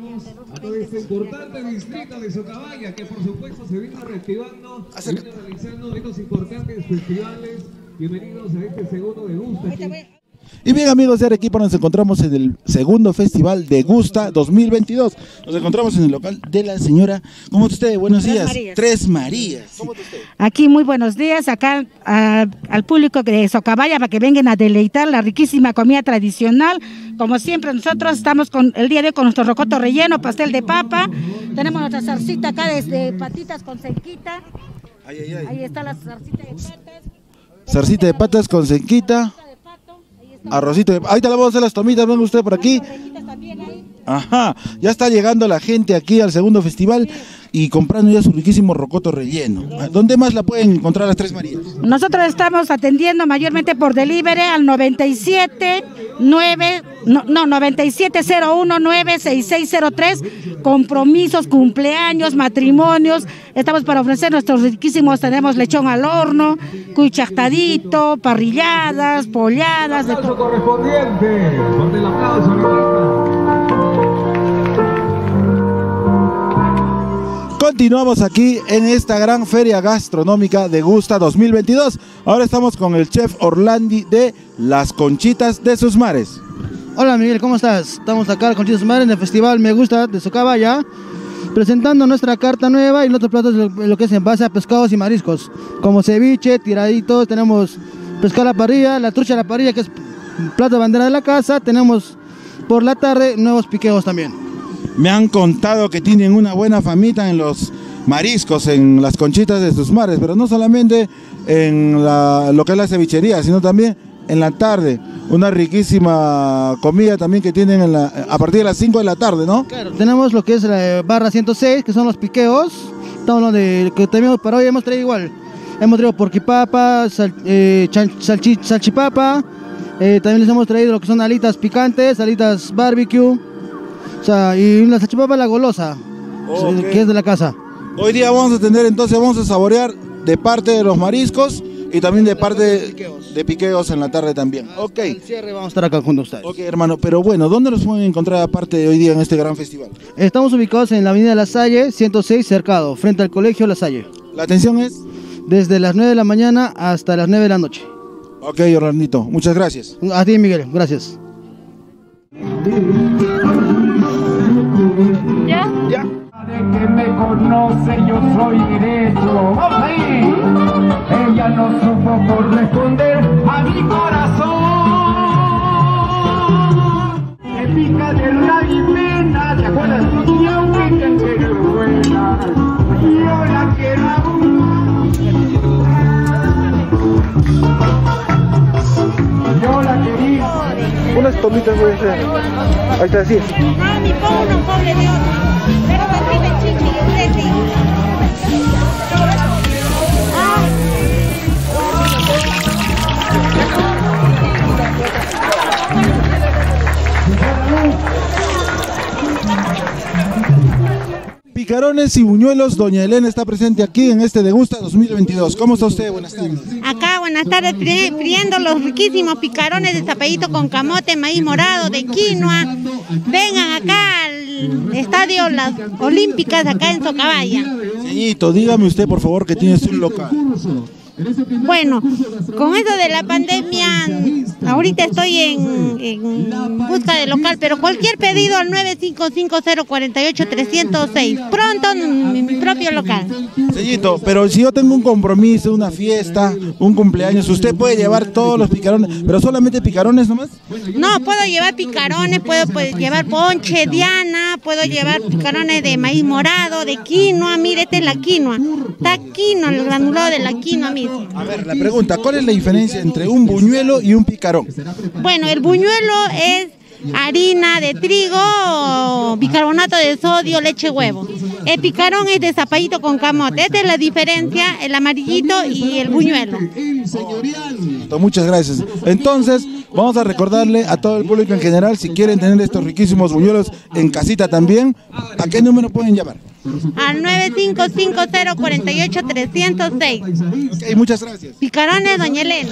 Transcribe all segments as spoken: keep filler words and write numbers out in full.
A todo este importante distrito de Socabaya, que por supuesto se vino reactivando, se vino realizando estos importantes festivales. Bienvenidos a este segundo de Gusta. Y bien, amigos de Arequipa, nos encontramos en el segundo festival de Gusta dos mil veintidós. Nos encontramos en el local de la señora, ¿cómo está usted? Buenos días. Tres Marías. Tres Marías. ¿Cómo está usted? Aquí muy buenos días, acá a, al público de Socabaya para que vengan a deleitar la riquísima comida tradicional. Como siempre, nosotros estamos con el día de hoy con nuestro rocoto relleno, pastel de papa. Tenemos nuestra zarcita acá de patitas con cenquita. Ay, ay, ay. Ahí está la zarcita de patas. Zarcita de patas con cenquita. Arrocito de... Ahorita le vamos a hacer las tomitas, venga usted por aquí. Ajá, ya está llegando la gente aquí al segundo festival y comprando ya su riquísimo rocoto relleno. ¿Dónde más la pueden encontrar las Tres Marías? Nosotros estamos atendiendo mayormente por delivery al noventa y siete nueve, no, no, noventa y siete cero uno nueve seis seis cero tres, compromisos, cumpleaños, matrimonios. Estamos para ofrecer nuestros riquísimos, tenemos lechón al horno, cuy chactadito, parrilladas, polladas. El aplauso correspondiente, con el aplauso, Arequipa. Continuamos aquí en esta gran feria gastronómica de Gusta dos mil veintidós. Ahora estamos con el chef Orlandi de Las Conchitas de sus Mares. Hola Miguel, ¿cómo estás? Estamos acá en Conchitas de sus Mares en el festival Me Gusta de Socabaya, presentando nuestra carta nueva y nuestros platos lo, lo que es en base a pescados y mariscos, como ceviche, tiraditos, tenemos pescado a la parrilla, la trucha a la parrilla, que es plato de bandera de la casa. Tenemos por la tarde nuevos piqueos también. Me han contado que tienen una buena famita en los mariscos, en las Conchitas de sus Mares, pero no solamente en la, lo que es la cevichería, sino también en la tarde. Una riquísima comida también que tienen en la, a partir de las cinco de la tarde, ¿no? Claro, tenemos lo que es la barra ciento seis, que son los piqueos. Estamos hablando de que también para hoy hemos traído igual. Hemos traído porquipapa, sal, eh, salchi, salchipapa, eh, también les hemos traído lo que son alitas picantes, alitas barbecue. O sea, y una salchipapa la golosa, okay, que es de la casa. Hoy día vamos a tener, entonces vamos a saborear de parte de los mariscos y también de parte de piqueos, de piqueos en la tarde también. Ok. El cierre vamos a estar acá junto a ustedes. Ok, hermano, pero bueno, ¿dónde nos pueden encontrar aparte de hoy día en este gran festival? Estamos ubicados en la avenida La Salle, ciento seis, Cercado, frente al colegio La Salle. ¿La atención es? Desde las nueve de la mañana hasta las nueve de la noche. Ok, Orlandito, muchas gracias. A ti, Miguel, gracias. ¿Ya? Ya. De que me conoce, yo soy derecho. ¡Vamos ahí! Ella no supo corresponder a mi corazón. Me pica de rabia y pena, ¿te acuerdas? Y aunque te entero buena, yo la quiero aún. Yo la quería. Unas tomitas voy a hacer. Ahí está, así. No, ni pongo uno, pobre de otro. Pero así me chichi y usted sí. Picarones y buñuelos, doña Elena está presente aquí en este Degusta dos mil veintidós. ¿Cómo está usted? Buenas tardes. Acá, buenas tardes, friendo los riquísimos picarones de zapallito con camote, maíz morado, de quinoa. Vengan acá al Estadio Las Olímpicas, acá en Socabaya. Señorito, dígame usted, por favor, que tiene un local. Bueno, con eso de la pandemia, ahorita estoy en, en busca de local, pero cualquier pedido al nueve cinco cinco cero cuatro ocho tres cero seis. Pronto mi, mi propio local. Señorito, pero si yo tengo un compromiso, una fiesta, un cumpleaños, ¿usted puede llevar todos los picarones, pero solamente picarones nomás? No, puedo llevar picarones, puedo, puedo llevar ponche, diana, puedo llevar picarones de maíz morado, de quinoa. Mire, esta es la quinoa. Está quinoa, el granulado de la quinoa mismo. A ver, la pregunta, ¿cuál es la diferencia entre un buñuelo y un picarón? Bueno, el buñuelo es harina de trigo, bicarbonato de sodio, leche, huevo. El picarón es de zapallito con camote. Esta es la diferencia, el amarillito y el buñuelo. Muchas gracias. Entonces, vamos a recordarle a todo el público en general, si quieren tener estos riquísimos buñuelos en casita también, ¿a qué número pueden llamar? Al nueve cinco cinco cero cuatro ocho tres cero seis. Ok, muchas gracias. Picarones, doña Elena.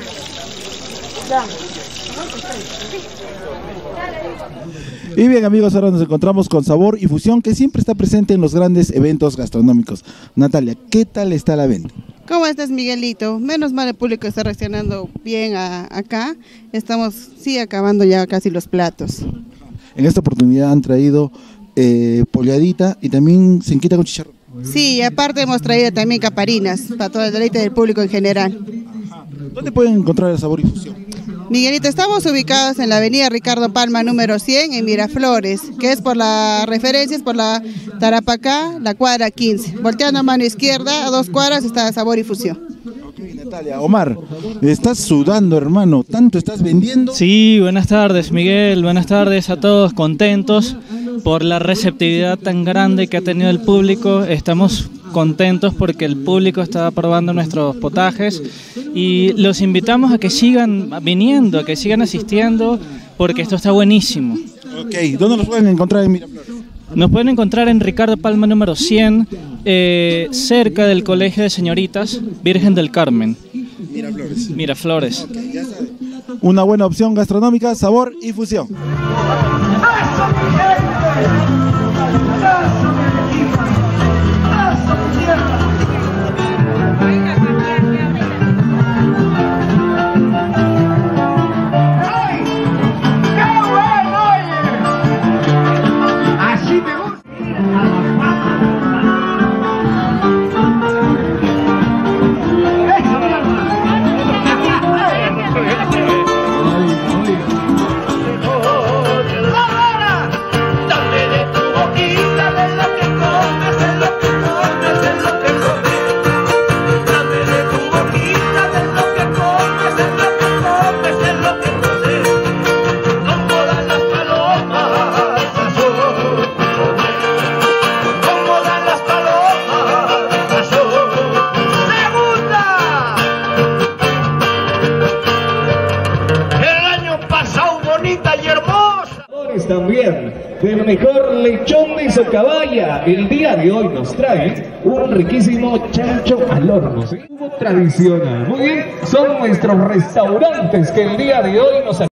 Y bien amigos, ahora nos encontramos con Sabor y Fusión, que siempre está presente en los grandes eventos gastronómicos. Natalia, ¿qué tal está la venta? ¿Cómo estás, Miguelito? Menos mal el público está reaccionando bien a, acá. Estamos, sí, acabando ya casi los platos. En esta oportunidad han traído eh, polladita y también cinquita con chicharrón. Sí, y aparte hemos traído también caparinas para todo el deleite del público en general. ¿Dónde pueden encontrar el Sabor y Fusión? Miguelito, estamos ubicados en la avenida Ricardo Palma número cien en Miraflores, que es por la referencia, es por la Tarapacá, la cuadra quince. Volteando a mano izquierda, a dos cuadras está Sabor y Fusión. Ok, Natalia. Omar, estás sudando, hermano, ¿tanto estás vendiendo? Sí, buenas tardes, Miguel, buenas tardes a todos, contentos por la receptividad tan grande que ha tenido el público. Estamos contentos porque el público está probando nuestros potajes y los invitamos a que sigan viniendo, a que sigan asistiendo, porque esto está buenísimo. Ok, ¿dónde los pueden encontrar en Miraflores? Nos pueden encontrar en Ricardo Palma número cien, eh, cerca del Colegio de Señoritas Virgen del Carmen. Miraflores. Miraflores. Okay, ya saben. Una buena opción gastronómica, Sabor y Fusión. También del mejor lechón de Socabaya. El día de hoy nos trae un riquísimo chancho al horno, ¿sí? Tradicional. Muy bien, son nuestros restaurantes que el día de hoy nos